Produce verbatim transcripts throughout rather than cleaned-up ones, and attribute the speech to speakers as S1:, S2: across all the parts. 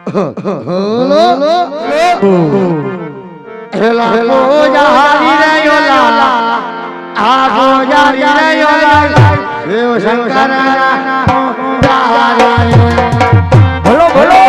S1: हेला पूजा हरि रे योला आ पूजा हरि रे योला शिव शंकर पूजा हरि बोलो बोलो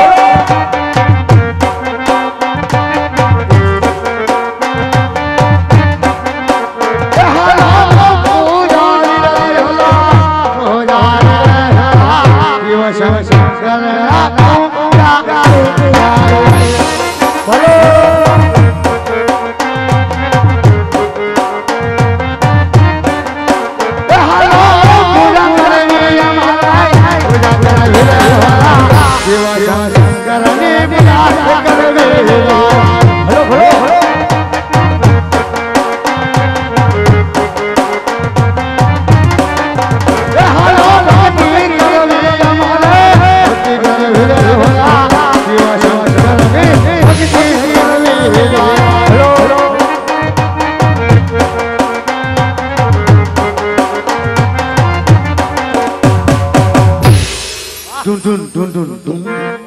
S1: Dun dun dun dun dun.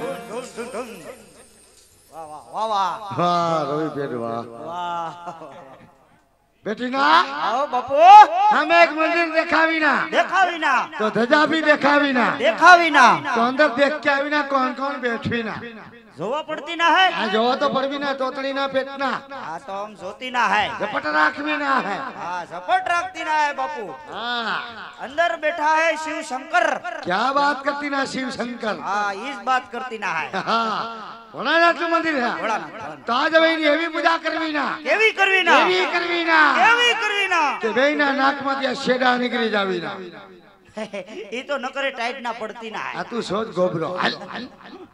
S1: Wah wah wah wah. Wah, Robi बेटी वाह. वाह. बेटी ना? आओ बापू. हमें एक मंदिर देखा भी ना. देखा भी ना. तो ध्वजा भी देखा भी ना. देखा भी ना. तो अंदर देख के भी ना कौन कौन बैठी ना. जोवा पड़ती ना है. हाँ जोवा तो पड़ भी ना तोतड़ी ना पेटना. हाँ तो हम सोती ना है. झपट राख भी ना है. हाँ झपट राखती ना है बापू. हाँ अंदर बैठा है शिव शंकर. क्या बात करती ना शिव शंकर. हाँ इस बात करती ना है. हाँ भोलानाथ નું મંદિર છે. ભોળાનાથ. તો આજ ભાઈ એવી પૂજા કરવી ના. કેવી કરવી ના. કેવી કરવી ના. કેવી કરવી ના. કે બેયના નાકમાંથી આ શેડા નીકળી જાવી ના. ઈ તો નકરે ટાઈટ ના પડતી ના. આ તું સોચ ગોબરો. હાલ હાલ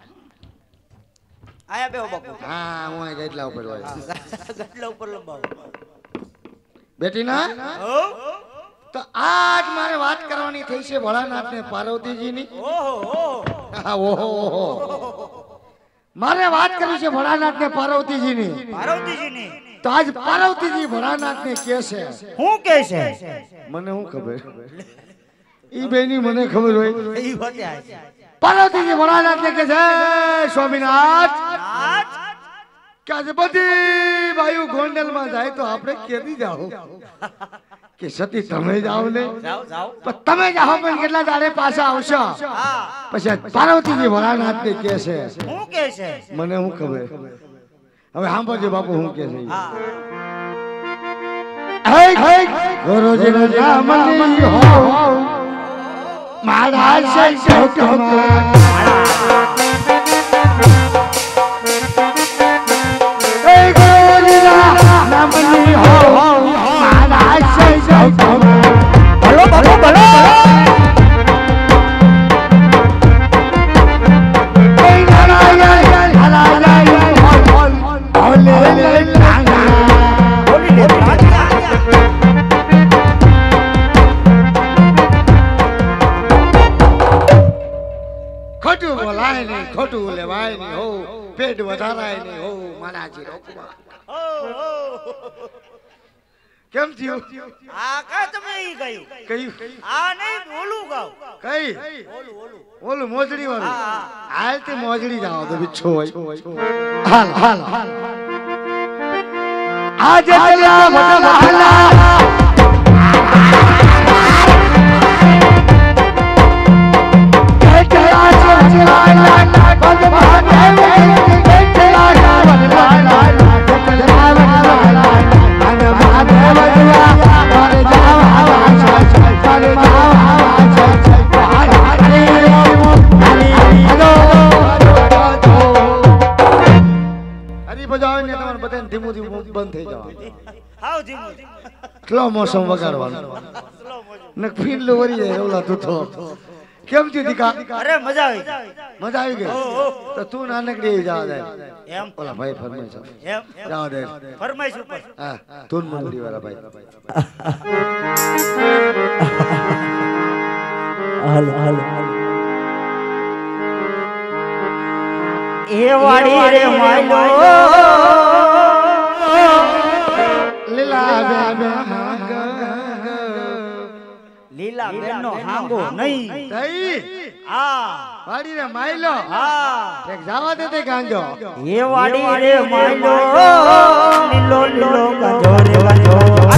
S1: આયા બેહો બાપુ. હા હું આ ગેટલા ઉપર હોય. ગેટલા ઉપર લંબાવો. બેટી ના? હો તો આજ મારે વાત કરવાની થઈ છે ભોળાનાથ ને પાર્વતીજી ની. ઓહો ઓહો ઓહો મારે વાત કરી છે ભોળાનાથ ને પાર્વતીજી ની. પાર્વતીજી ની તો આજ પાર્વતીજી ભોળાનાથ ને કે છે. હું કે છે? મને હું ખબર. ઈ બેની મને ખબર હોય. ઈ વાતે આ છે. પાર્વતીજી ભોળાનાથ ને કે છે સ્વામીનાથ કે આજે બધી બાયુ ગોંડલ માં જાય તો આપણે કેદી જાઓ કે સતી તમે જાઓ ને. જાઓ જાઓ પણ તમે જાઓ પણ કેટલા દાડે પાછા આવશો. પછી પાર્વતીજી ભોળાનાથ ને કે છે. હું કે છે? મને હું ખબર. હવે સાંભળજો બાપુ હું કે છે. હે ગુરુજી નું નામ ની હો મારા સંતોમાં હે ગુરુજી નામ ની હો મારા સંતોમાં બોલો બોલો બોલો ખોટું લેવાય નહીં હો પેટ વધારાય નહીં હો મારાજી રોકવા. કેમ થયું? આ કા તમે ઈ ગયું કયું? આ નહીં ઓલું ગાવ. કઈ? ઓલું ઓલું ઓલું મોજડી વાળું. હાલ તે મોજડી જાવ તો બિચ્છો હોય. હાલ હાલ આજે પેલા મોટા હાલા ધીમું ધીમું બંધ થઈ જવાનું. હાવ ધીમું સ્લો મોસમ વગાડવાનું ને ફીલ વરી જાય ઓલા તું તો. કેમ થયું દીકા? અરે મજા આવી. મજા આવી ગઈ તો તું નાનકડી જવા દે એમ. ઓલા ભાઈ ફરમાઈશ એમ જવા દે. ફરમાઈશ ઉપર. હા તું મંગડી વાળા ભાઈ. હાલ હાલ એ વાડી રે માયલો લીલા બે લીલા બેનો હાંગો નહીં થઈ
S2: હા
S1: વાડી રે માયલો
S2: હા
S1: એક જાવા દે તે ગાંજો
S2: એ વાડી રે માયલો લીલો લીલો ગાંજો રે ગાંજો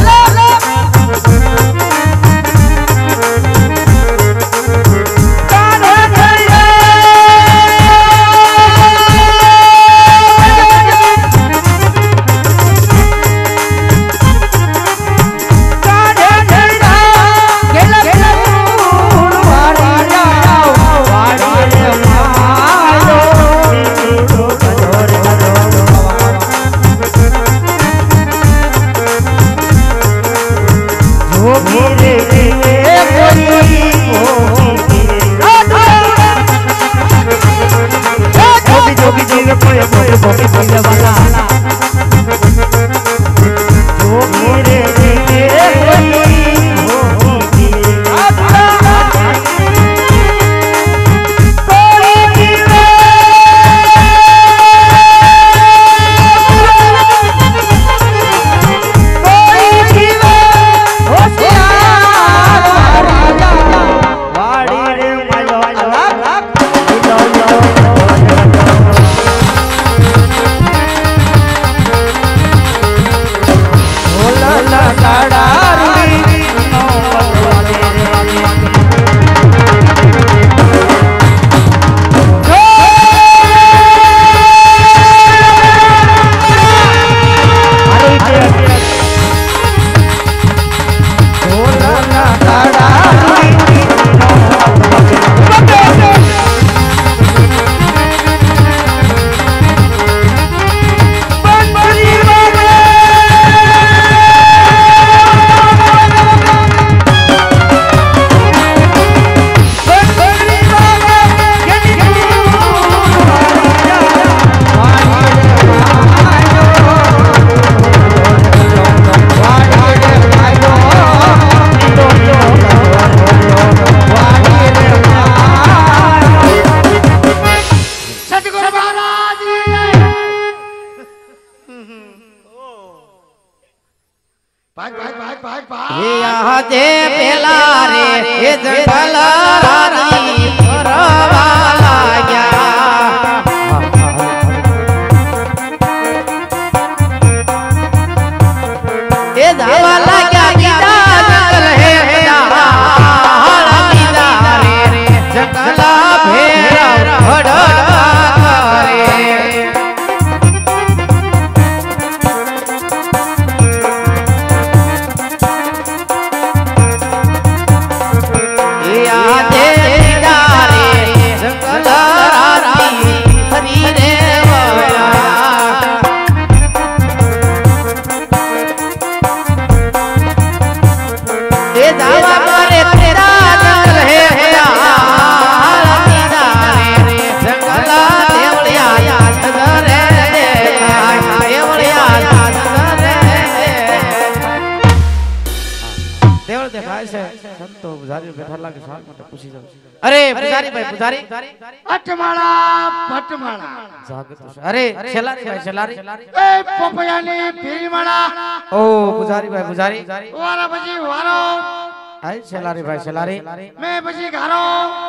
S3: अरे पुजारी भाई पुजारी
S1: अटमाला पटमाला
S3: अरे छलारी भाई छलारी
S1: ए पोपयानी पीरीमाला
S3: ओ पुजारी भाई पुजारी
S1: वारा बजी वारो
S3: हाय छलारी भाई छलारी
S1: मैं बजी घारो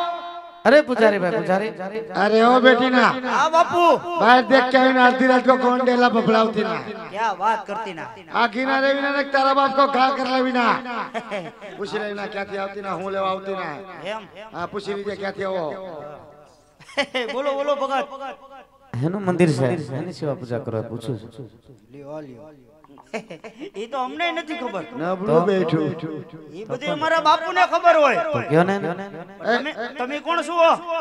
S3: अरे पुजारी भाई पुजारी
S1: अरे ओ बेटी ना
S2: हां बापू
S1: बाहर देख के आईना आधी रात को कौन डेला बबलावती ना
S2: क्या बात करती ना
S1: आखी ना रेवी ना तारा बाप को खा कर लेवी ना पूछ ले ना क्या थी आवती ना हूं लेवा आवती ना
S2: एम
S1: हां पूछ लीजिए क्या थी वो
S2: बोलो बोलो भगत
S3: हेनु मंदिर से एनी सेवा पूजा करो पूछो
S2: लियो लियो ये तो हमने नहीं खबर
S1: नबड़ो बैठो
S2: ये बधे हमारा बापू ने खबर होय
S3: तो क्यों ने
S2: તમે તમે કોણ છો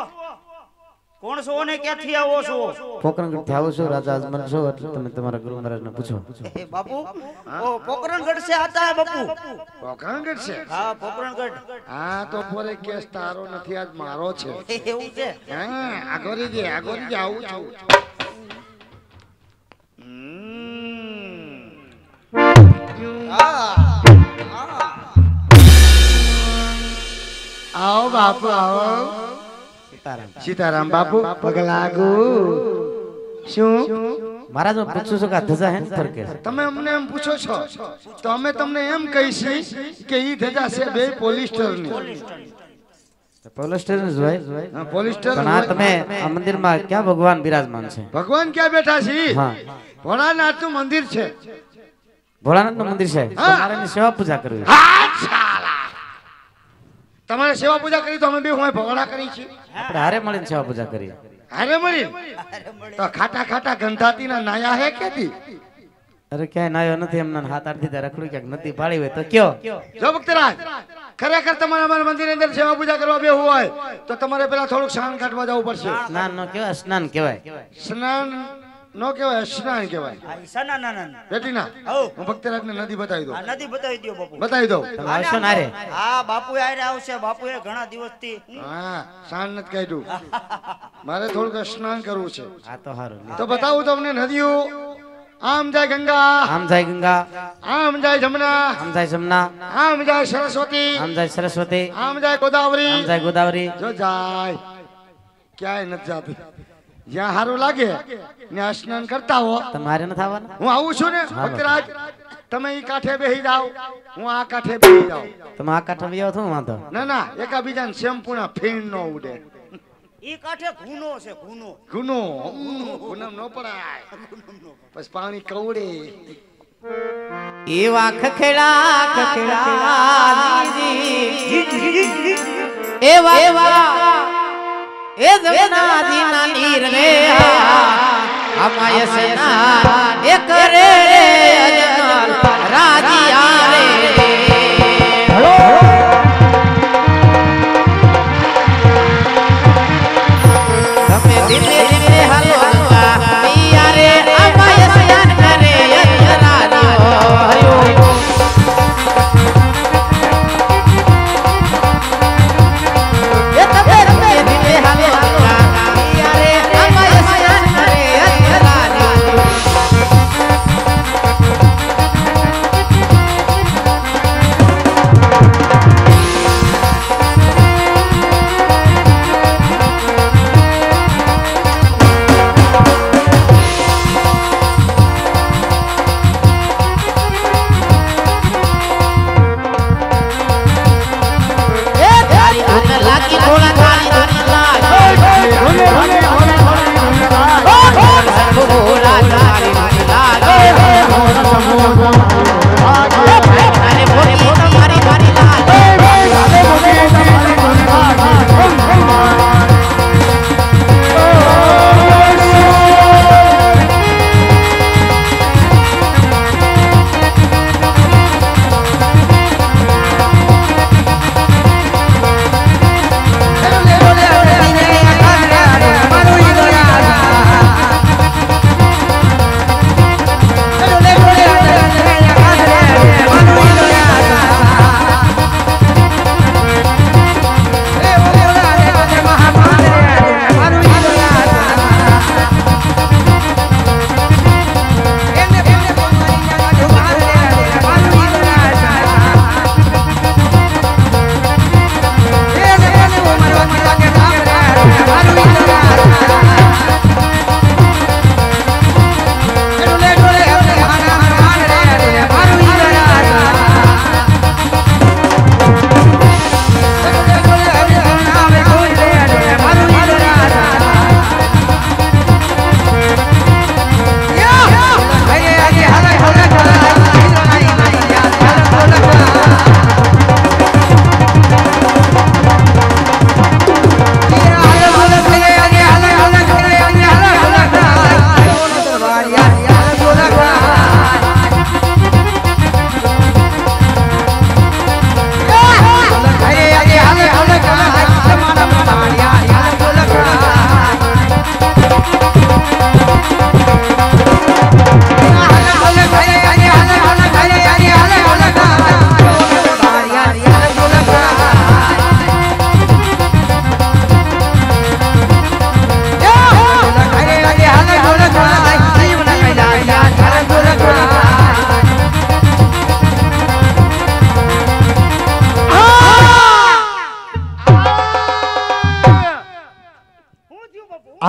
S2: કોણ છો ને ક્યાંથી આવો છો
S3: પોકરણગઢ થી આવો છો રાજા અજમલ છો એટલે તમે તમારા ગુરુ મહારાજ ને પૂછો
S2: એ બાપू ओ पोकरणगढ़ से आता है बापू
S1: પોકરણગઢ છે
S2: हां पोकरणगढ़
S1: हां तो પોરે કેસ તારો નથી આજ મારો છે
S2: એવું છે
S1: હા આગોરી જે આગોરી જે આવું છું आओ बापू आओ
S3: सीताराम
S1: सीताराम बापू पगलागू શું
S3: महाराज मैं पूछું છું કે આ ધજા હે ને પર કે
S1: તમે અમને એમ પૂછો છો તો અમે તમને એમ કહીશી કે ઈ ધજા છે બે પોલિસ્ટર ની
S3: પોલિસ્ટર જ હોય
S1: હા પોલિસ્ટર
S3: પણ આ તમે આ મંદિરમાં ક્યાં ભગવાન બિરાજમાન છે?
S1: ભગવાન ક્યાં બેઠા છે?
S3: હા
S1: ભોળાનાથ નું મંદિર છે.
S3: ભોળાનાથ નું મંદિર છે.
S1: હા.
S3: તમારે એની સેવા પૂજા કરવી.
S1: હા ચાલા તમારે સેવા પૂજા કરી તો અમે બે હું ભગવાડા કરી છે.
S3: આપણે હારે મળીને સેવા પૂજા કરીએ.
S1: હારે મળી તો ખાટા ખાટા ગંધાતી ના નાયા હે કેતી?
S3: અરે ક્યાંય નાયો નથી એમના હાથ આઠ દીધા રખડું ક્યાંક નથી પાડી હોય તો કયો.
S1: જો ભક્તરાજ ખરેખર તમારે અમારા મંદિરની અંદર સેવા પૂજા કરવા બે હોય તો તમારે પેલા થોડુંક સ્નાન કાઢવા જવું પડશે.
S3: સ્નાન નો કહેવાય સ્નાન કહેવાય.
S1: સ્નાન નો કહેવાય સ્નાન કહેવાય.
S2: સના ના ના
S1: બેટી ના હું ભક્તરાજ ને નદી બતાવી દઉં.
S2: નદી બતાવી દો બાપુ.
S1: બતાવી દઉં.
S3: તમે આવશો ને હારે?
S2: હા બાપુ આરે આવશે. બાપુ એ ઘણા દિવસથી
S1: હા સ્નાન નથી કાઢ્યું. મારે થોડુંક સ્નાન કરવું છે.
S3: આ તો સારું.
S1: તો બતાવું તમને નદીઓ. આમ જાય ગંગા,
S3: આમ જાય ગંગા,
S1: આમ જાય જમુના,
S3: આમ જાય જમના,
S1: આમ જાય સરસ્વતી,
S3: આમ જાય સરસ્વતી,
S1: આમ જાય ગોદાવરી,
S3: આમ જાય ગોદાવરી.
S1: જો જાય ક્યાંય નથી જાતી. જ્યાં સારું લાગે ત્યાં સ્નાન કરતા હો.
S3: તમારે નથી આવવાના?
S1: હું આવું છું ને ભક્તરાજ, તમે ઈ કાંઠે બેસી જાઓ, હું આ કાંઠે બેસી જાઉં.
S3: તમે આ કાંઠે બેહો છો વાંધો?
S1: ના ના એકાબીજાને શેમ્પૂના ફીણ નો ઉડે.
S2: ઈ કાંઠે ગુનો છે ગુનો.
S1: ગુનો ગુનામ નો પડાય. બસ પાણી કવડે.
S3: એવા ખખેડા ખખેડા દીદી એવા એવા એ જમના દીના નીર રે અમાય સેના એ કરે રે અજનર રાજીયા રે. તમે દિલે દિલે હાલો પિયા રે અમાય સેના કરે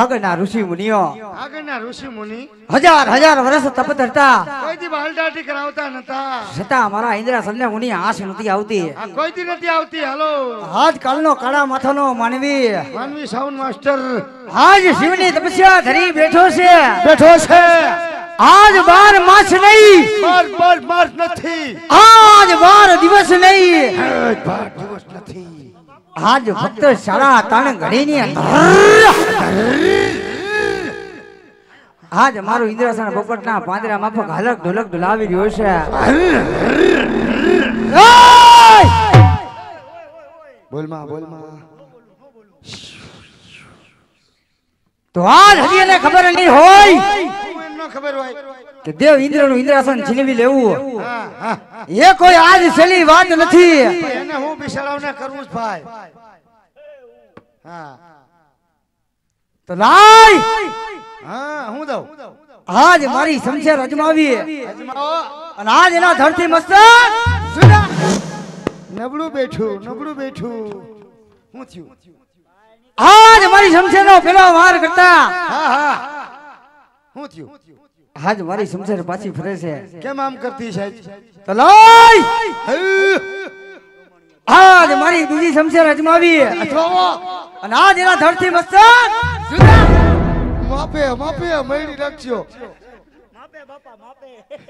S2: આગળના ઋષિ મુનિઓ
S1: આગળના ઋષિ મુનિ
S2: હજાર હજાર વર્ષ તપ ધરતા
S1: કોઈ દી બાલદાટી કરાવતા નતા
S2: છતાં મારા ઇન્દ્રાસનને મુનિ આંસ નથી આવતી
S1: આ કોઈ દી નથી આવતી હાલો
S2: આજકાલનો કાળા માથાનો માનવી
S1: માનવી સાઉન્ડ માસ્ટર
S2: આજ શિવની તપસ્યા ધરી બેઠો છે
S1: બેઠો છે
S2: આજ બાર માસ નહીં
S1: બાર બાર માસ નથી
S2: આજ બાર દિવસ નહીં
S1: આજ બાર દિવસ નથી
S2: આજ ફક્ત સાડા ત્રણ ઘડીની અંદર આજ મારું ઇન્દ્રાસન પોપટના પાંદડા માફક હલક ઢોલક ઢોલાવી રહ્યો છે
S1: બોલમાં બોલમાં
S2: તો આજ હજી એને ખબર નહીં હોય
S1: એનો ખબર હોય
S2: કે દેવ ઇન્દ્રનું ઇન્દ્રાસન છીનવી લેવું
S1: હા હા
S2: એ કોઈ આજ સહેલી વાત નથી
S1: એને હું બિસાડાવને કરું ભાઈ હા
S2: તો લાય
S1: હા હું દઉં
S2: આજ મારી શમશેર અજમાવી
S1: અજમાવો
S2: અને આજ એના ધરતી મસ્તક
S1: નબળું બેઠું નબળું બેઠું હું થયું
S2: આજ મારી શમશેરનો પેલો વાર કરતા
S1: હા હા હું થયું
S2: આજ મારી શમશેર પાછી ફરે છે
S1: કેમ આમ કરતી છે
S2: તો લાય આજ મારી બીજી શમશેર અજમાવી અને આજ એના ધરતી મસ્તક
S1: માપે માપે મળી રાખજો માપે બાપા માપે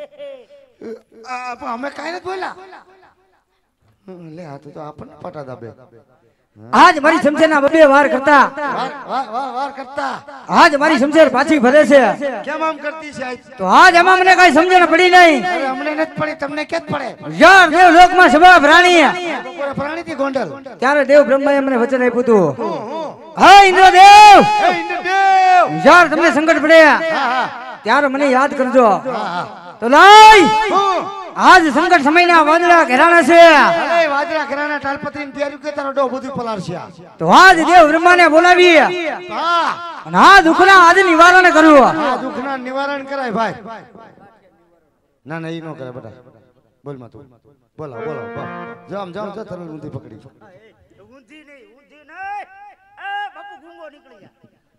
S1: અમે કાઈ નથી બોલ્યા લે આ તો આપણને પટા દાબે
S2: આજ મારી શમશેરના બબે વાર કરતા
S1: વાર વાર વાર કરતા
S2: આજ મારી શમશેર પાછી ફરે છે
S1: કેમ આમ કરતી છે
S2: તો આજ એમાં મને કઈ સમજણ પડી નહીં
S1: અરે અમને નથી પડી તમને કેત પડે
S2: યાર દેવ લોકમાં સભા પ્રાણી
S1: બપોરે પ્રાણી થી ગોંડલ
S2: ત્યારે દેવ બ્રહ્માએ મને વચન આપ્યું હતું હા ઇન્દ્રદેવ
S1: હે ઇન્દ્રદેવ
S2: યાર તમને સંકટ પડે
S1: હા હા
S2: ત્યારે મને યાદ કરજો
S1: હા હા
S2: તો લાય
S1: હું
S2: આજ સંકટ સમયના વાદળા ઘેરાણા છે
S1: અરે વાદળા ઘરાના ટાલપત્રી ની તૈયારી કે તારો ડો બધું પલારશે
S2: તો આજ દેવ બ્રહ્માને બોલાવી
S1: હા
S2: અને આ દુઃખના આજ નિવારણ કરવું
S1: આ દુઃખના નિવારણ કરાય ભાઈ ના ના ઈ નો કરે બેટા બોલ માં તું બોલો બોલો જામ જામ જા તરલ ઊંધી પકડી
S4: ઊંધી નહીં ઊંધી નહીં એ બાપુ ગુંગો નીકળી ગયા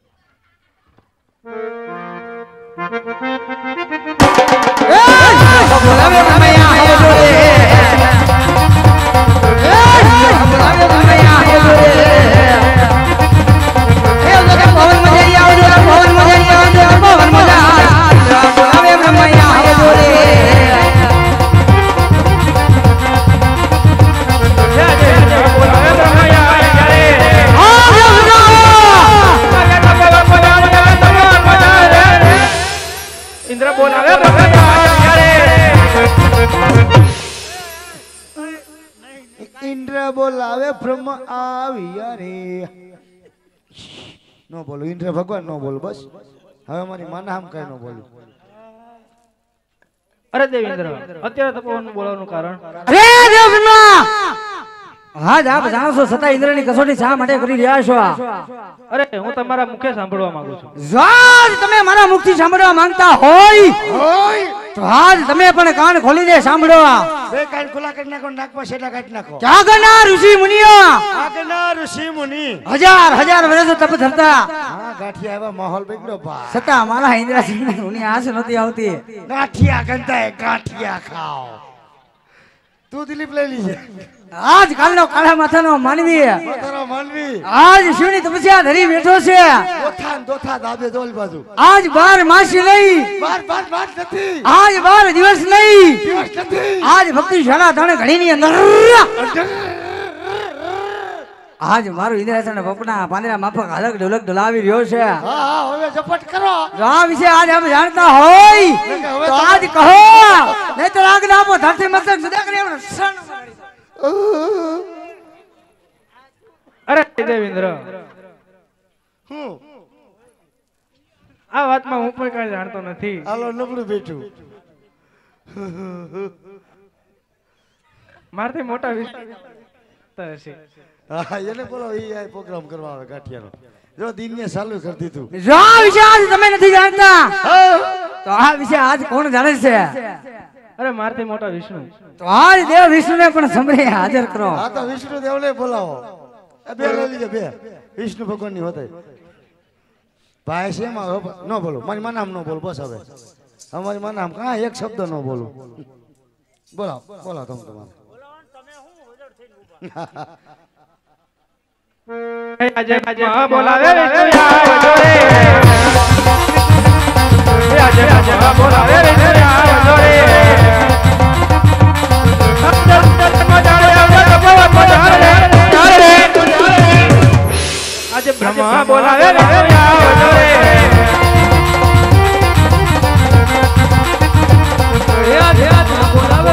S2: બોલાવે બ્રહ્મૈયા હે જોડે બોલાવે બ્રહ્મૈયા હે જોડે હે જોડે પવન મજારી આવજો પવન મજારી આવજો પવન મજારી બોલાવે બ્રહ્મૈયા હે જોડે બોલાવે બ્રહ્મૈયા હે જોડે
S4: ઇન્દ્ર બોલાવે
S1: ઇન્દ્ર બોલાવે બ્રહ્મ આવ્યા રે નો બોલો ઇન્દ્ર ભગવાન નો બોલો બસ હવે મારી માના આમ કઈ નો બોલું
S4: અરે દેવેન્દ્ર અત્યારે તપોવન બોલાવવાનું કારણ
S2: અરે દેવ બ્રહ્મા હાજ આપ જાણો છો છતાં ઇન્દ્રની કસોટી શા માટે કરી રહ્યા છો
S4: અરે હું તમારા મુખે સાંભળવા માંગુ છું
S2: જાજ તમે મારા મુખથી સાંભળવા માંગતા હોય
S1: ઓય
S2: તો આજ તમે પણ કાન ખોલીને સાંભળો
S1: બે કાન ખુલ્લા કરી નાખો નાકમાં શેડા કાઢી નાખો
S2: જાગના ઋષિ મુનિઓ
S1: આગના ઋષિ મુનિ
S2: હજાર હજાર વર્ષ તપ ધરતા
S1: હા ગાંઠિયા આવ્યા માહોલ બગડ્યો બા
S2: છતાં મારા ઇન્દ્રાસન મુનિ આસ નથી આવતી
S1: ગાંઠિયા ગંધાય ગાંઠિયા ખાઓ તું દિલીપ લઈ લીજે
S2: આજ કાલનો કાળા માથાનો માનવી
S1: તારો માનવી
S2: આજ શિવની તપસ્યા ધરી બેઠો છે
S1: દોથા ને દોથા દાબે દોલ બાજુ
S2: આજ બાર માસ નહીં
S1: બાર બાર બાર નથી
S2: આજ બાર દિવસ નહીં
S1: દિવસ નથી
S2: આજ ભક્તિ શાળા ત્રણ ઘડીની અંદર આજ મારું ઇન્દ્રાસન બપના પાંદડા માફક હલક ઢોલક ઢોલાવી રહ્યો છે
S1: હા હા હવે ઝપટ કરો
S2: જો આ વિશે આજ આપ જાણતા હોય તો આજ કહો નહીં તો રાગ ના આપો ધરતી મસ્તક જુદા કરી એમનું ક્ષણ મારી.
S4: અરે દેવેન્દ્ર
S1: હું
S4: આ વાતમાં હું પણ કઈ જાણતો નથી
S1: હાલો નબળું બેઠું
S4: મારથી મોટા વિસ્તાર છે
S1: હા એને બોલો ઈ આ પ્રોગ્રામ કરવા આવે ગાંઠિયાનો જો દિનને ચાલુ કરી દીધું
S2: જો આ વિશે આજ તમે નથી જાણતા તો આ વિશે આજ કોણ જાણે છે
S4: અરે મારથી મોટા વિષ્ણુ
S2: તો આજ દેવ વિષ્ણુને પણ સમરે હાજર કરો
S1: હા તો વિષ્ણુ દેવને બોલાવો એ બે લઈ લીજે બે વિષ્ણુ ભગવાનની હોતે ભાઈ છે એમાં ન બોલો મારી માં નામ ન બોલ બસ હવે અમારી માં નામ કાં એક શબ્દ ન બોલું બોલો બોલો તમે તમારે
S4: તમે હું હજર થઈને ઊભા
S5: આજે આજે બોલાવે રે આવજો રે આજે આજે બોલાવે રે આવજો રે આજે બ્રહ્મા બોલાવે રે આવજો રે આજે આજે બોલાવે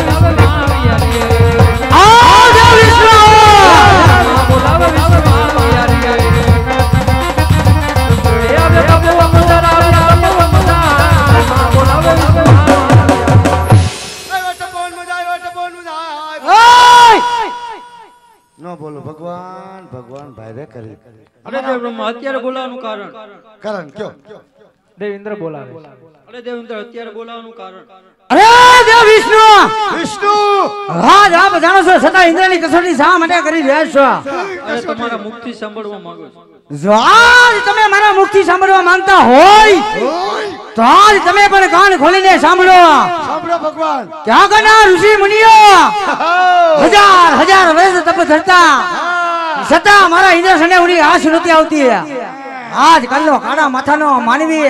S1: બોલો ભગવાન ભગવાન ભાઈ રે કરી
S6: અરે દેવ બ્રહ્મા અત્યારે બોલાવાનું કારણ
S1: કારણ કયો
S5: દેવેન્દ્ર બોલાવે
S6: અરે દેવેન્દ્ર અત્યારે બોલાવાનું કારણ
S2: અરે દેવ વિષ્ણુ
S1: વિષ્ણુ
S2: હા આપ જાણો છો છતાં ઇન્દ્રની કસોટી શા માટે કરી રહ્યા છો
S6: અરે તમારા મુખથી સાંભળવા માંગુ છું
S2: જો આજ તમે મારા મુખથી સાંભળવા માંગતા હોય તો આજ તમે પણ કાન ખોલીને સાંભળો
S1: સાંભળો ભગવાન
S2: ક્યાં કના ઋષિ મુનિઓ હજાર હજાર વર્ષ તપ ધરતા છતાં મારા ઇન્દ્રસને ઉની આશ નહોતી આવતી આજ કાલનો કાળા માથાનો માનવી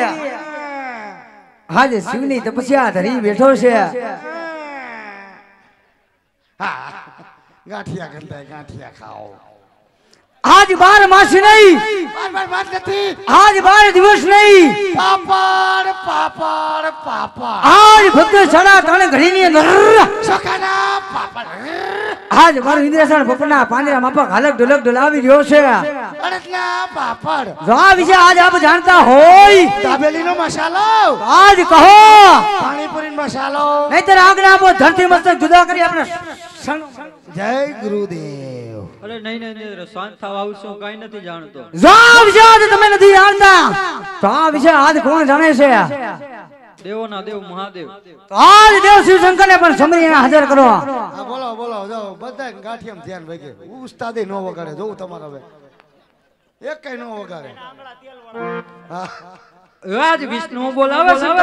S2: આજ શિવની તપસ્યા ધરી બેઠો છે
S1: ગાંઠિયા ગંધાય ગાંઠિયા ખાઓ
S2: આજ બાર માસ નહીં
S1: બાર બાર વાત નથી
S2: આજ બાર દિવસ નહીં
S1: પાપડ પાપડ પાપડ
S2: આજ ફક્ત સાડા ત્રણ ઘડીની અંદર
S1: સખાના પાપડ
S2: આજ મારું ઇન્દ્રસણ બપોરના પાંદડા માપક હાલક ઢોલક ઢોલાવી રહ્યો છે
S1: અડદના પાપડ
S2: જો આ વિશે આજ આપ જાણતા હોય
S1: દાબેલીનો મસાલો
S2: આજ કહો
S1: પાણીપુરી મસાલો
S2: નહીતર આજ્ઞા આપો ધરતી મસ્તક જુદા કરી આપણે
S1: જય ગુરુદેવ
S6: અરે નહીં નહીં નહીં શાંત થવા આવશું કઈ નથી જાણતો
S2: જો આ વિશે આજ તમે નથી જાણતા તો આ વિશે આજ કોણ જાણે છે
S6: દેવોના દેવ મહાદેવ
S2: તો આજ દેવ શિવશંકર ને પણ સમરીને હાજર કરો
S1: હા બોલો બોલો જાઓ બધા ગાંઠિયામાં ધ્યાન રાખે ઉસ્તાદે નો વગાડે જોઉં તમારે હવે એક કઈ નો વગાડે હા
S6: આજ વિષ્ણુ બોલાવે છે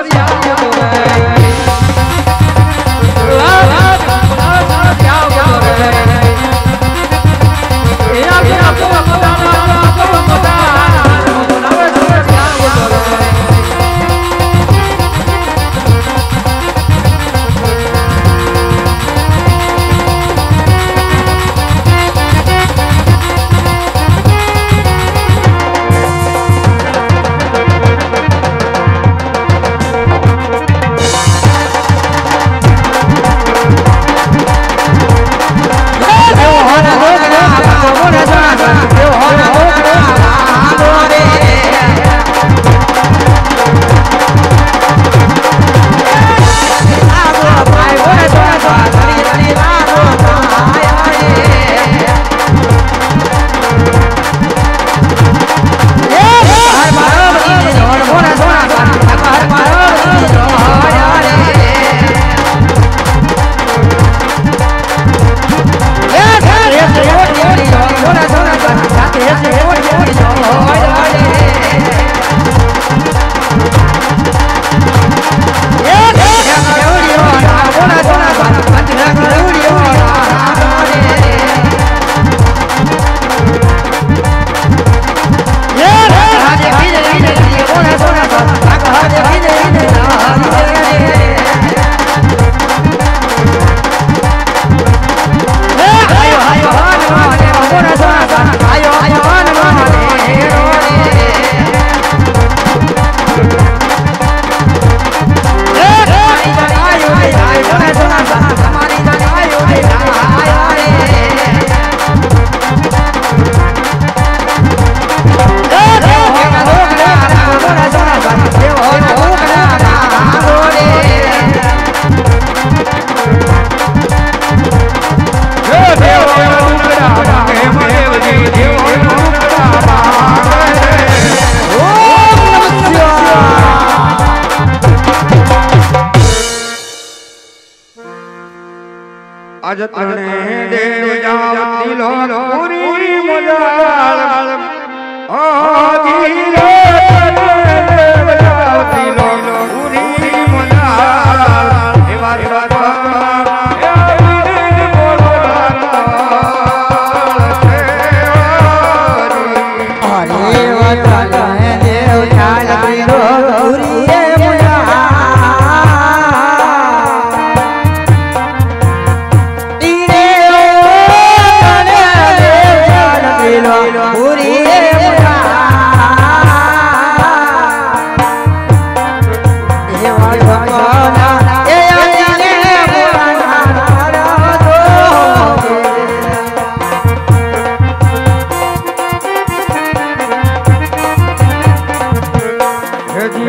S5: આજ તણે દેવ જાવતી લો પૂરી મજાળ આજી રે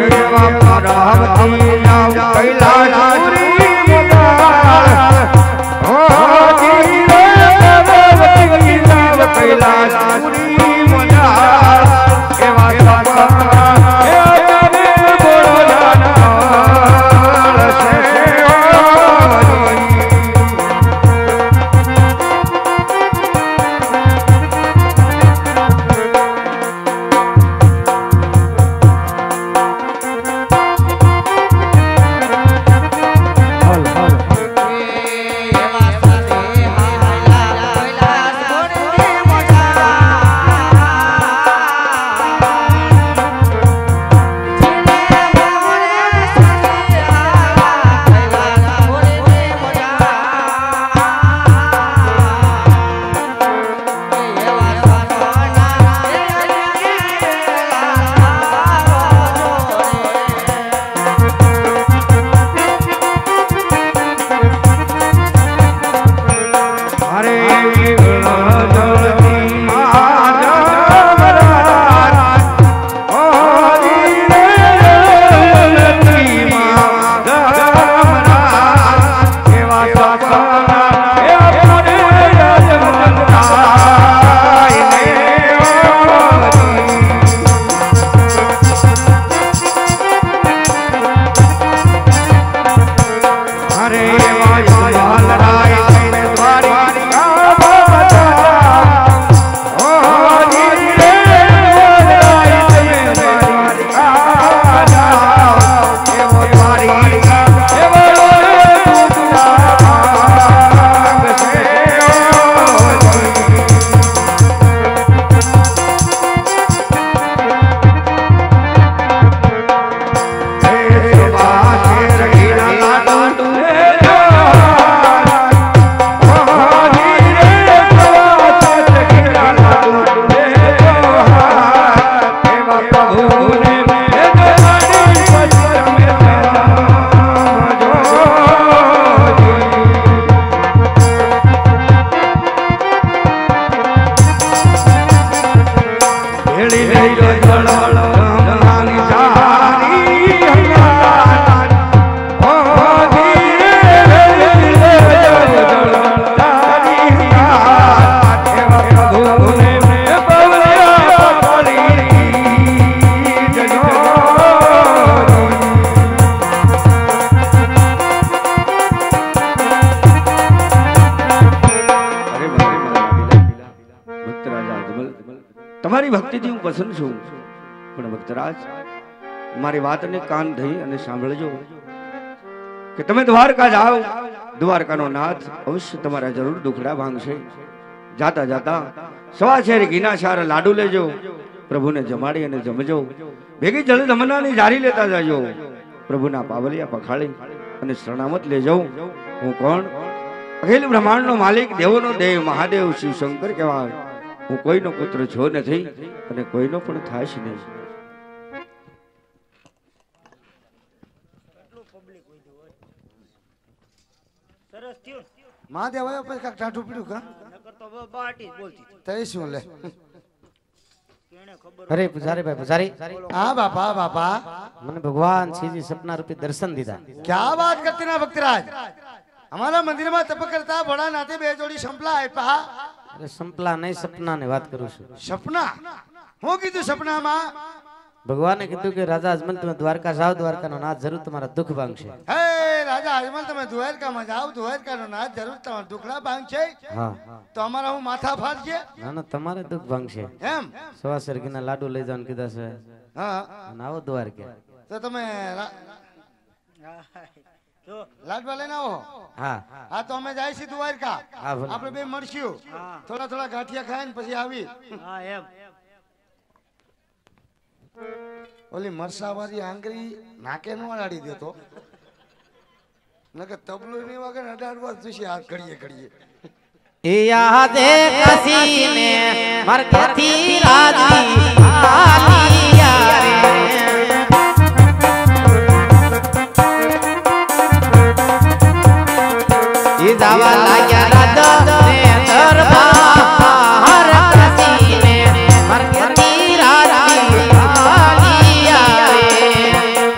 S1: તમારી ભક્તિથી હું પસંદ છું, પણ ભક્તરાજ મારી વાતને કાન ધઈ અને સાંભળજો કે તમે દ્વારકા જાઓ, દ્વારકાનો નાથ અવશ્ય તમારા જરૂર દુખડા ભાંગશે. જાતા જાતા સવા શેર ઘીના ચાર લાડુ લેજો, પ્રભુને જમાડી અને જમજો. ભેગી જળ જમનાની જારી લેતા જાજો, પ્રભુના પાવલિયા પખાળી અને શરણામત લેજો. હું કોણ? અખિલ બ્રહ્માંડનો માલિક, દેવોનો દેવ મહાદેવ શિવ શંકર કહેવાય. હું કોઈનો પુત્ર છો નથી અને કોઈનો પણ થાશ નહીં.
S4: સરસ થયું.
S2: મહાદેવ આવ્યો પછી કાક ટાઢું પીડ્યું કા
S4: નકર તો હવે બાટી જ બોલતી.
S2: તઈ શું લે?
S4: કેણે ખબર
S3: અરે પુજારી ભાઈ પુજારી,
S2: હા બાપા બાપા,
S3: મને ભગવાન શ્રીજી સપના રૂપે દર્શન દીધા.
S2: क्या बात करते ना भक्तराज, हमारा मंदिर में तप करता बड़ा नाते બે જોડી સંપલા આપ્યા.
S3: અરે સંપલા નહીં, સપના ની વાત કરું છું.
S2: સપના? હું કીધું સપનામાં?
S3: ભગવાને કીધું કે રાજા અજમલ તમે દ્વારકા જાઓ, દ્વારકાનો નાથ જરૂર તમારા દુઃખ ભાંગશે.
S2: હે રાજા અજમલ તમે દ્વારકામાં જાઓ, દ્વારકાનો નાથ જરૂર તમારા દુખડા ભાંગશે.
S3: હા
S2: તો અમારા હું માથા ફાડશે
S3: ના ના, તમારે દુઃખ ભાંગશે.
S2: એમ?
S3: સવા સરગીના લાડુ લઈ જવાનું કીધા છે.
S2: હા
S3: અને આવો દ્વારકા.
S2: તો તમે રા-
S4: જો
S2: લાડવા લઈને આવો.
S3: હા
S2: હા તો અમે જાય છે દ્વારકા,
S3: હા ભલે.
S2: આપણે બે મળશું. થોડા થોડા ગાંઠિયા ખાઈને પછી આવી.
S4: હા એમ
S2: ઓલી મરસા વાળી આંગળી નાકે નો અડાડી દેતો, નકર તબલું ની વગર અડાડવા જોશે આ ઘડીએ ઘડીએ.
S3: એ યાદે કસીને મરકતી રાજી આલિયા રે. એ દાવા લાગ્યા રાજા ને દરબાર કસીને મરકતી રાજી આલિયા રે.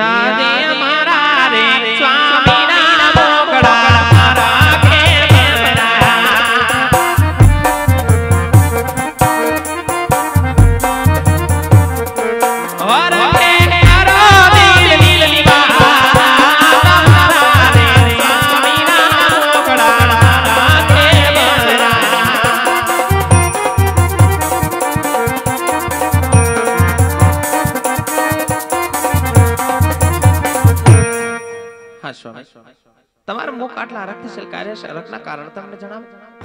S3: યાદે મારા રે સ્વામીના મોગડા મારા ઘેર તમારું મુખ આટલા રક્તશીલ કાર્ય રખના કારણ તમને જણાવો.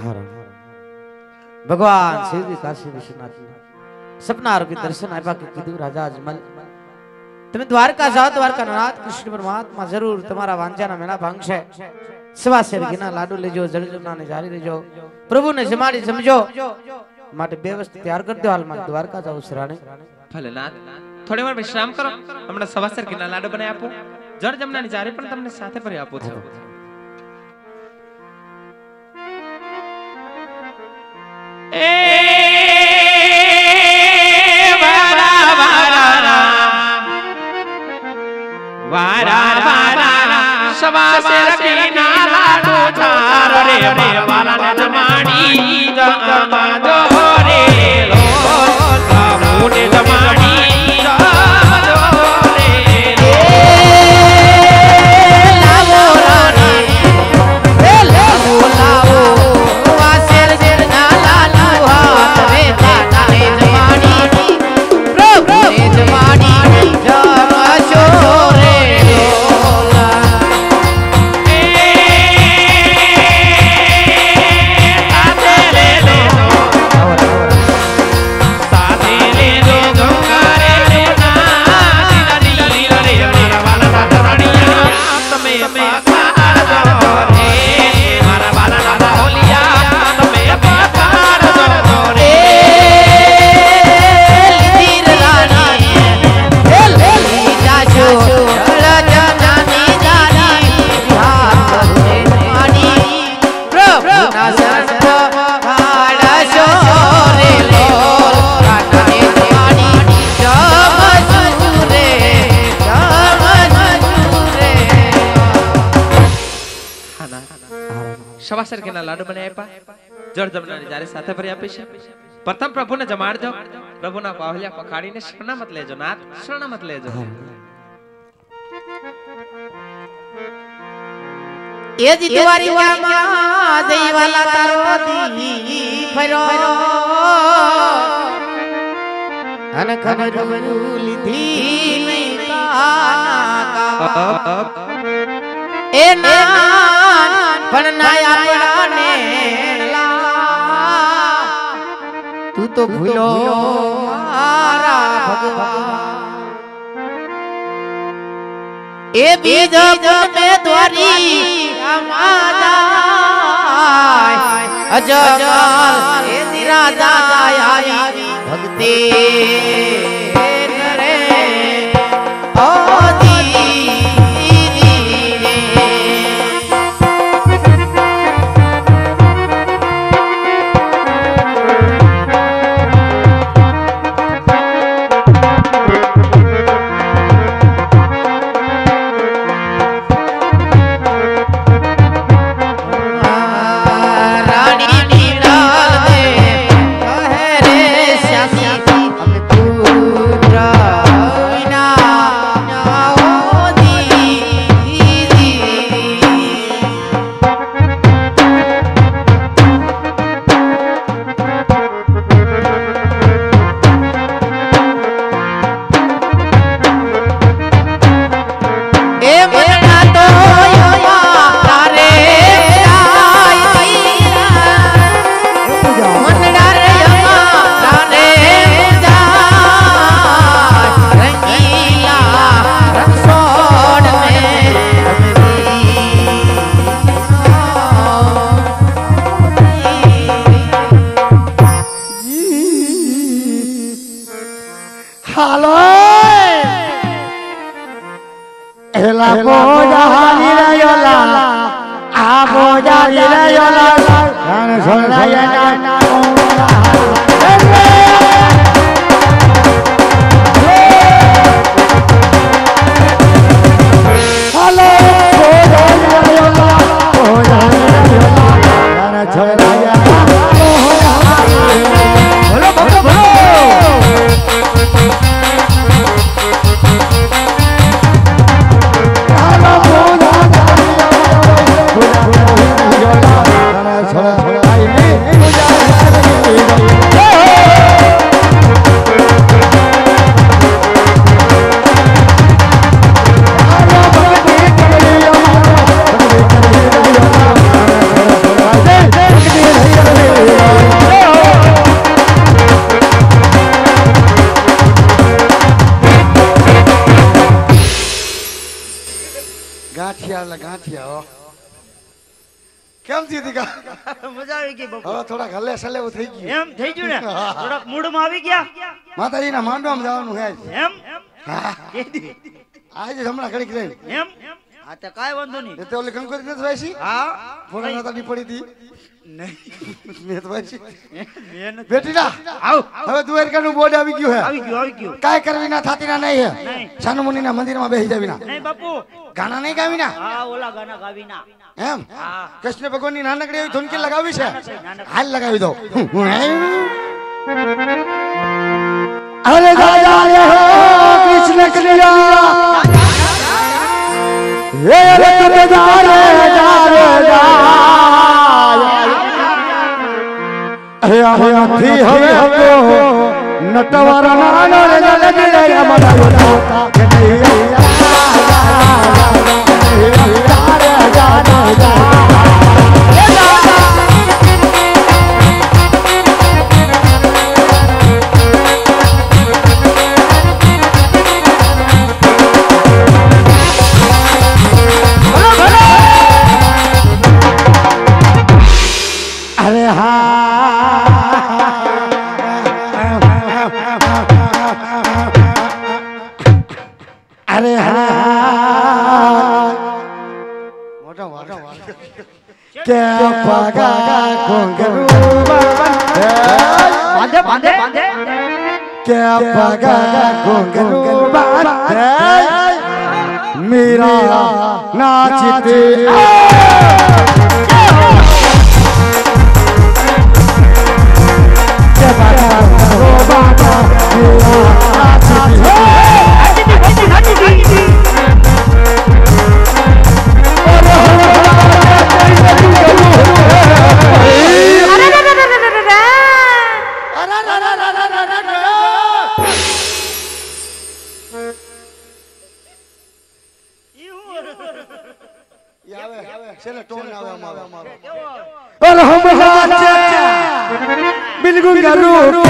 S2: ભગવાન શિવજી કાશી વિશ્વનાથ સપના રૂપી દર્શન આપ્યા કે કીધું રાજા અજમલ તમે દ્વારકા જાઓ, દ્વારકા નાથ કૃષ્ણ પરમાત્મા જરૂર તમારા વાંચાના મેળા ભાંગશે. સવા શેર ઘીના લાડુ લેજો, જળજમનાને જારી લેજો, પ્રભુને જમાડી સમજો માટે બે વસ્તુ તૈયાર કરી દો. હાલમાં દ્વારકા જાઓ સરાણે.
S3: ભલે નાથ, થોડી વાર વિશ્રામ કરો. હમણાં સવા શેર ઘીના લાડુ બનાવી આપો, જળ જમનાની જારી પણ તમને સાથે ભરી આપું છું. એ વારા વારા વારા વારા સવા શેર ઘીના લાડુ ચાર રે વાલા જમાડી જમા દો રે લો સામુને જમાડી સવા શેર ઘીના લાડુ બનાવી આપ્યા, જળ જમનાની જારી સાથે ભરી આપી છે. પ્રથમ પ્રભુને જમાડજો, પ્રભુના પાવલિયા પખાડીને શરણામત લેજો નાથ, શરણામત લેજો.
S2: એ જી દ્વારિકામાં જઈવાલા તારો દી ફર્યો અને ખબર લીધી નહીં કાના એ નાન પણ નાયા પડાને તું તો ભૂલો મારા ભગવાન એ બીજ પોતે દ્વારી અમાદાય અજગલ એ નિરાદા આયા ભક્તિ કરે ઓ
S1: ગાંઠિયા એટલે ગાંઠિયા હો કેમ થયું દીકા
S4: મજા આવી ગઈ બાપુ
S1: હવે થોડા હલે સલે થઈ ગયું
S4: એમ થઈ ગયું ને થોડાક મૂડમાં આવી ગયા
S1: માતાજીના માંડવામાં જવાનું હે
S4: એમ
S1: હા
S4: કેદી
S1: આજે હમણાં ઘડીક રહી
S4: એમ હા તો કાઈ વાંધો નહીં
S1: એ તો ઓલી કંકોત્રી નથી વાયસી
S4: હા
S1: ફોડા નતા ની પડી હતી
S4: નહીં
S1: મેં તો વાયસી
S4: મેં
S1: બેટી ના
S4: આવ
S1: હવે દ્વારકાનું બોર્ડ આવી ગયું હે
S4: આવી ગયું આવી ગયું
S1: કાઈ કરવી ના થાતી ના નહીં હે
S4: નહીં
S1: સાનુમુનિના મંદિરમાં બેસી જાવી ના
S4: નહીં બાપુ
S1: ગાના નહીં ગાવી ના
S4: હા ઓલા ગાના ગાવી ના
S1: એમ
S4: હા
S1: કૃષ્ણ ભગવાનની નાનકડી એવી ધૂનકી લગાવી છે હાલ લગાવી દો અરે દાદા રે હો કૃષ્ણ કનૈયા હે રે દાદા રે દાદા હે આથી હવે હવે નટવર નાનો રે જલે જલે અમારા યોતા કનૈયા क्या पागा घुंघरू बांधे बांधे बांधे क्या पागा घुंघरू बांधे मेरा नाचते क्या पागा घुंघरू बांधे मेरा नाचते और हम बिल्कुल करो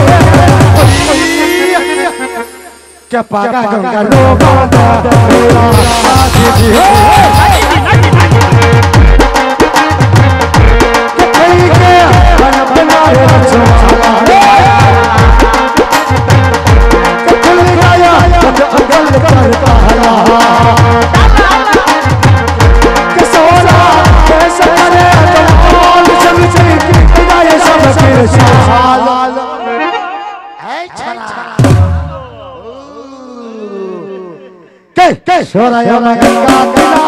S1: क्या पागा करो बाबा Sora yana ganga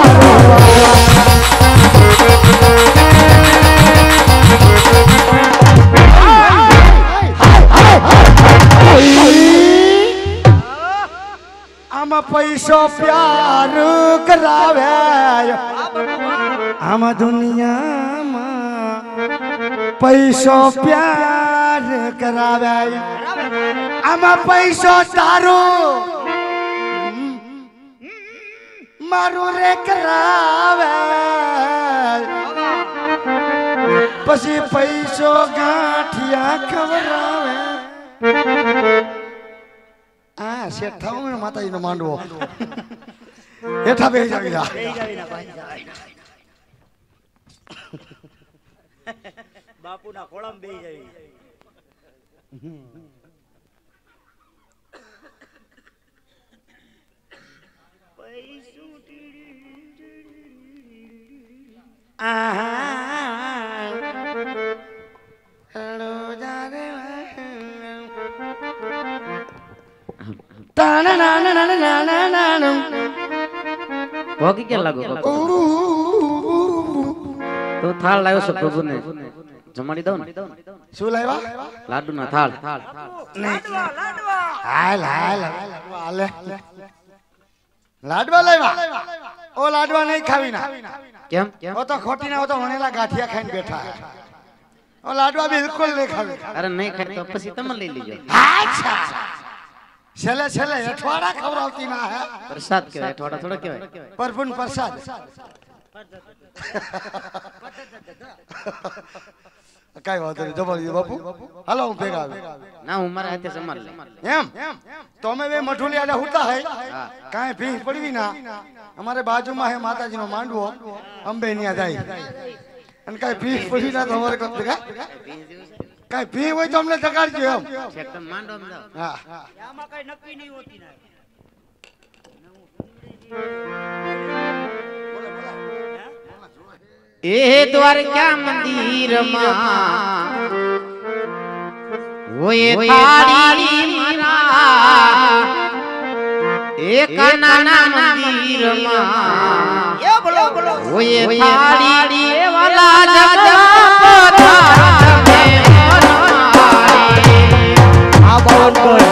S1: आम पैसो प्यार करावे आम दुनिया में पैसो प्यार करावे आम पैसो तारो मारू रे करावे पसी पैसो गांठिया खवरावे आ सेठाओ में माताजी नो मांडवो एठा बेही जावी जा
S4: બેહી જાવી ના ભાઈ જાવી બાપુ ના ખોળામાં બેહી જાવી
S3: ભોગી ક્યાં લાગો તો થાળ લાવ્યો છે પ્રભુ ને જમાડી દઉં ને
S1: શું લાવ્યા
S3: લાડુ ના થાળ
S4: લાડવા લાડવા
S1: હાલ હાલ હાલે લાડવા લાવ્યા ઓ લાડવા નહીં ખાવી ના
S3: કેમ
S1: ઓ તો ખોટી ના હો તો વણેલા ગાંઠિયા ખાઈને બેઠા ઓ લાડવા બિલકુલ નહીં ખાવી
S3: અરે નહીં ખાય તો પછી તમે લઈ લેજો
S1: અચ્છા છેલે છેલે અઠવાડા ખવડાવતી ના હે
S3: પ્રસાદ કહેવાય થોડા થોડા કહેવાય
S1: પરપુન પ્રસાદ કાઈ વાંધો નહીં જબરજી બાપુ હાલો હું ભેગા આવે
S7: ના હું મારા હાથે સમાર લે
S1: એમ તો અમે બે મઠુલી આડા હુતા હે કાઈ ભીંસ પડવી ના અમારે બાજુમાં હે માતાજીનો માંડવો અંબે ન્યા જાય અને કાઈ ભીંસ પડી ના તો અમારે કમ ભેગા કાઈ ભી હોય તો અમને જગાડજો એમ
S7: છેક તમે માંડો માં જાવ
S1: હા
S4: આમાં કઈ નક્કી નહીં હોતી ના
S7: એ દ્વારકા મંદિર માં ઓય થાળી મારા એક નાના મંદિર માં
S4: એ બોલો બોલો
S7: ઓય થાળી વાલા જગત
S2: આ બાવન કોઈ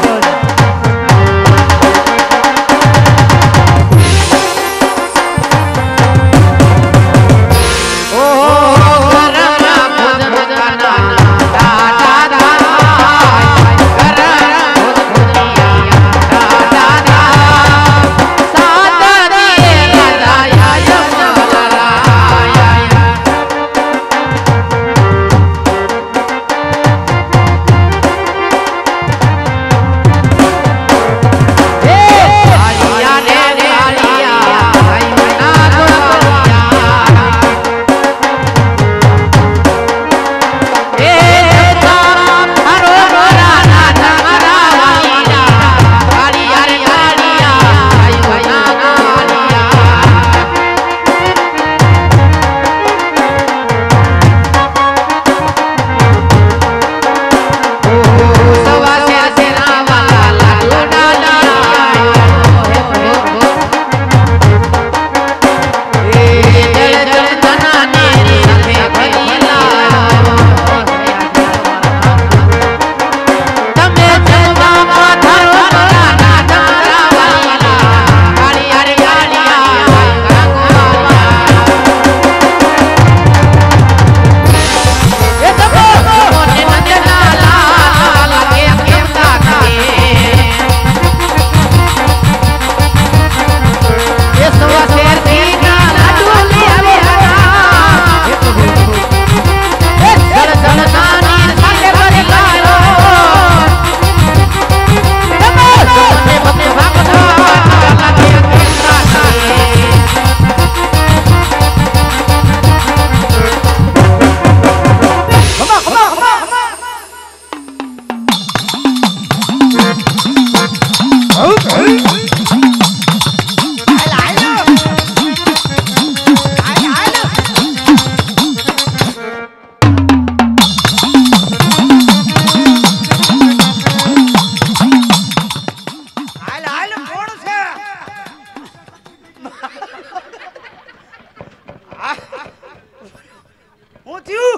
S4: હું થયું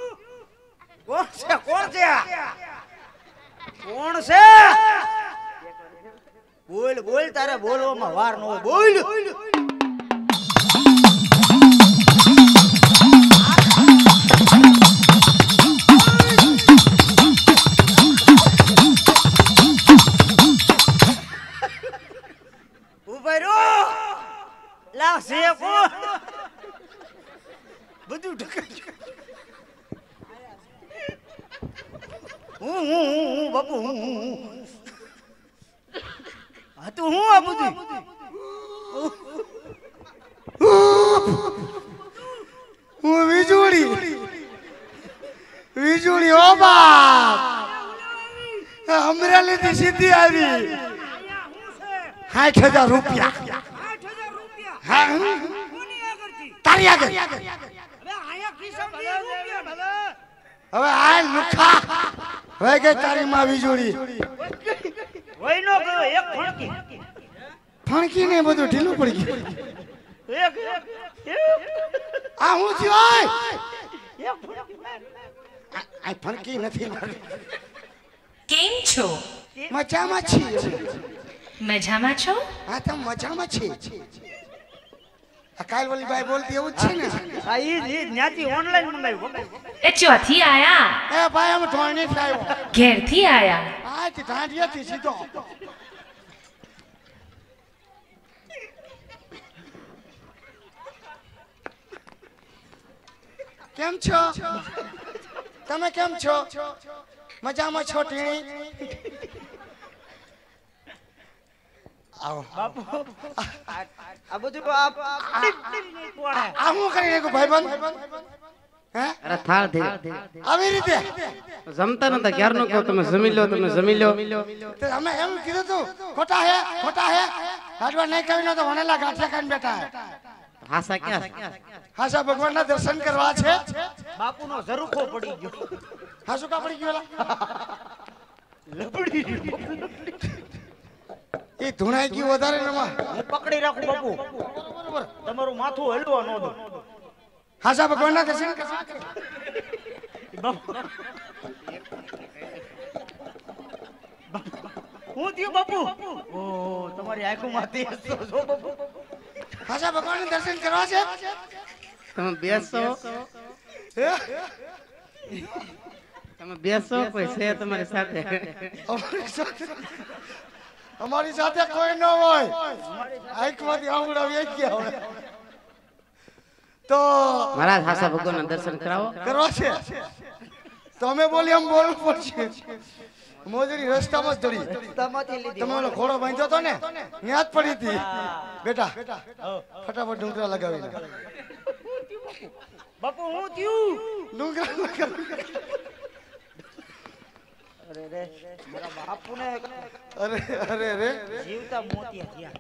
S4: કોણ છે કોણ છે કોણ છે બોલ બોલ તારે બોલવામાં વાર ન હોય બોલ ઉભા રહો લા છે કોણ બધું ઢકાઈ હું હું હું બાપુ હું હું હા તું હું આ બધું
S1: હું વીજળી વીજળી ઓ બાપ અમરેલી થી સીધી આવી સાઠ હજાર રૂપિયા
S4: આઠ હજાર રૂપિયા
S1: હા
S4: કોની આગળથી
S1: તારી આગળ
S4: હવે આયા ખિસ્સામાં બે રૂપિયા ભલા
S1: હવે આ લુખા હવે કે તારી માં વીજળી
S4: હોય નો ગયો એક ફણકી
S1: ફણકી ને બધું ઢીલું પડી ગયું
S4: એક
S1: આ હું થયો ઓય
S4: એક ફણકી
S1: આ ફણકી નથી મારી
S8: કેમ છો
S1: મજામાં છીએ
S8: મજામાં છો
S1: હા તો મજામાં છીએ આ કાલ વાલી ભાઈ બોલતી એવું જ છે ને
S4: આ ઈ ઈ ન્યાથી ઓનલાઈન મંગાવ્યું
S8: એ ચોથી આયા
S1: એ ભાઈ અમે ધોરણી થી આવ્યો
S8: ઘેરથી આયા
S1: આ જ ધાંડિયાથી સીધો કેમ છો તમે કેમ છો? મજામાં છો ટીણી? આવો
S4: બાપુ
S7: આ બધું આપ
S1: આ હું કરી રહ્યો ભાઈબંધ? હે
S7: અરે થાળ દે
S1: આવી રીતે
S7: જમતા નતા ક્યાર નો કહો તમે જમી લો તમે જમી લો
S1: તો અમે એમ કીધું તું ખોટા હે ખોટા હે રાજવા નહીં કહી નો તો વણેલા ગાંઠિયા ખાઈને બેઠા હે.
S7: હાસા ક્યાં
S1: હાસા ભગવાનના દર્શન કરવા છે.
S4: બાપુનો ઝરૂખો પડી ગયો.
S1: હાસુ કા પડી ગયો?
S4: લપડી
S1: એ ધુણાઈ ગયું વધારે નમા.
S4: હું પકડી રાખું બાપુ.
S1: બરોબર.
S4: તમારું માથું હલવા ન દો.
S1: હાસા ભગવાનના દર્શન કરવા.
S4: બાપુ હું થયું બાપુ? ઓ તમારી આંખોમાંથી હસતો છો બાપુ.
S1: હાસા ભગવાનના દર્શન કરવા છે.
S7: તમે બેસો
S1: હે?
S7: તમે બેસો કોઈ છે તમારી સાથે
S1: અમારી સાથે અમારી સાથે કોઈ ન હોય. આંખમાંથી આંગળા વેચી ગયા હોય તો
S7: મહારાજ હાસા ભગવાનના દર્શન કરાવો
S1: કરવા છે. તો અમે બોલી આમ બોલવું પડશે. મોજરી રસ્તામાં જ ધરી. તમે ઓલો ઘોડો બાંધ્યો તો ને ન્યા જ પડી હતી બેટા. ફટાફટ ડુંગરા લગાવી લે.
S4: બાપુ હું થયું?
S1: ડુંગરા લગાવી.
S4: અરે રે મારા બાપુને
S1: અરે અરે રે
S4: જીવતા મોતિયા થયા.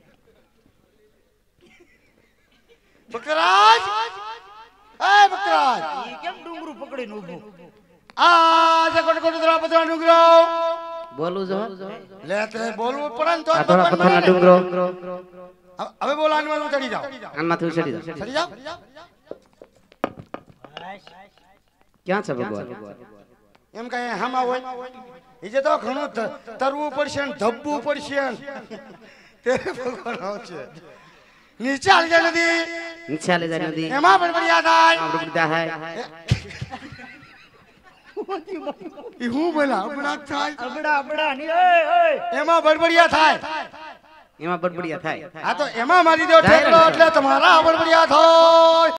S1: બકરાજ એ બકરાજ
S4: ઈ કેમ ડુંગરું પકડીને ઊભું?
S1: આ જે કોટ કોટ દરા પતરા ડુંગરો
S7: બોલું જો
S1: લે તે બોલવું પડે ને તો
S7: આ થોડા પથ્થરના ડુંગરો
S1: હવે બોલાની માં ચડી જાઓ.
S7: આનમાંથી ઉછળી જાઓ
S1: ચડી જાઓ.
S7: ક્યાં છે ભગવાન
S1: એમ કઈ હામાં હોય એ જે તો ઘણું ત- તરવું પડશે ને ધબ્બવું પડશે ને તે ભગવાન આવશે. નીચે આવી જાય નદી
S7: નીચે લે જાય નદી
S1: એમાં પણ બળિયા થાય.
S7: આપણે બધા હાય
S1: ઈ હું બોલા અબડાક થાય
S4: અબડા અબડા ની એ એ
S1: એમાં બળબડિયા થાય.
S7: એમાં બડબડિયા થાય
S1: આ તો એમાં મારી દો ઠેકડો એટલે તમારા બળબડિયા થાય.